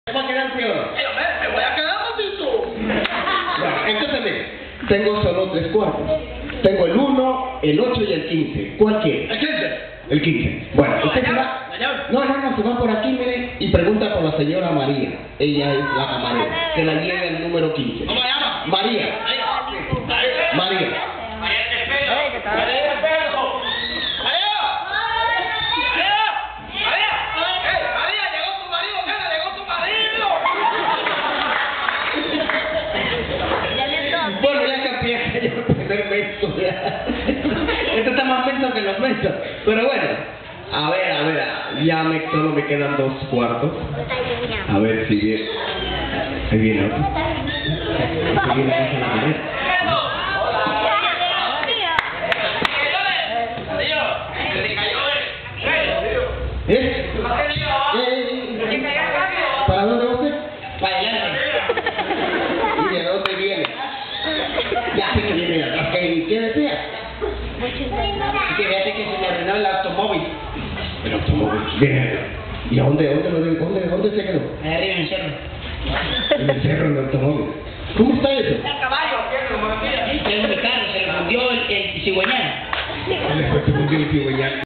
¿Se va a quedar peor? Me voy a quedar ratito. Bueno, entonces mire, tengo solo 3 cuartos. Tengo el 1, el 8 y el 15. ¿Cuál quiere? ¿El 15? El 15. Bueno, No, usted la se llave, va. la llave. No, se va por aquí, mire, y pregunta por la señora María. Ella es la camarera, que la lleva el número 15. ¿Cómo se llama? María. María. Bueno, ya cambié que yo el primer menso. Esto está más menso que los mensos. Pero bueno, a ver, ya solo me quedan 2 cuartos. A ver si viene. Ahí viene otro. Ahí viene esa la carrera. ¿Eh? ¿Para dónde va usted? Para adelante. ¿Y de dónde viene? Ya sé que viene de atrás. ¿Qué decía? Que fíjate que se me arruinó el automóvil. El automóvil. Bien. ¿Y a dónde se quedó? Arriba en el cerro. En el cerro, en el automóvil. ¿Cómo está